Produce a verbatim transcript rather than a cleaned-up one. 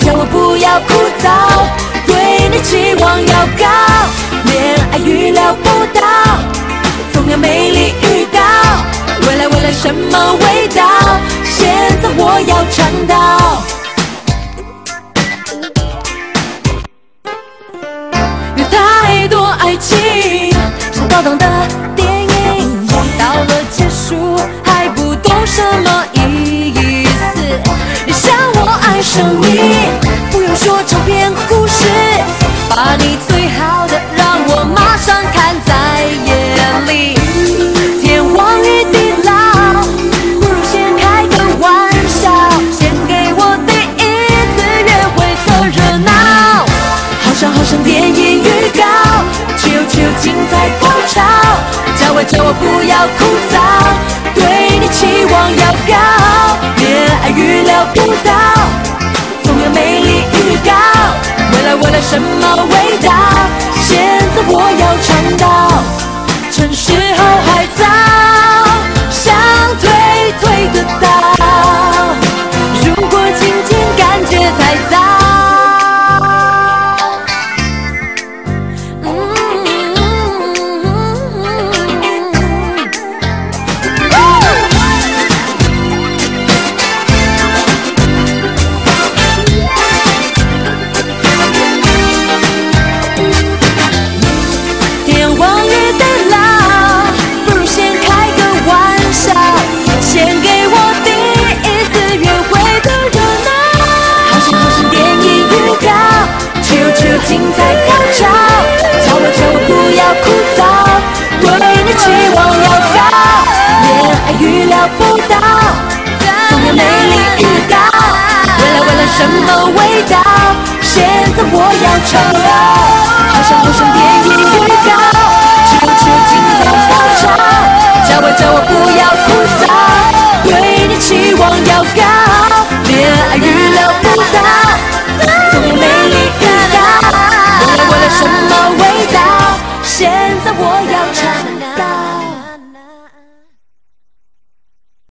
叫我不要枯燥，对你期望要高，恋爱预料不到，总有美丽预告，未来未来什么味道？现在我要尝到。有太多爱情像高档的电影，到了结束还不懂什么意思。你想我爱上你，不用说长篇故事，把你最好的让我马上看在眼里。天荒与地老，不如先开个玩笑，先给我第一次约会的热闹。好像好像电影预告，chill chill精彩高潮，叫我叫我不要枯燥，对你期望要高，恋爱预料不到，总有美丽预告，未来未来什么味道？现在我要尝到，趁时候还早，想退退得到，如果今天感觉太早。精彩高潮，叫我叫我不要枯燥，对你期望要高，恋爱预料不到，总有美丽预告，未来未来什么味道？现在我要尝到，好像好像电影预告，chill chill精彩高潮，叫我叫我不要枯燥，对你期望要高，恋爱预料不到，总有美丽预告。什么味道？现在我要尝。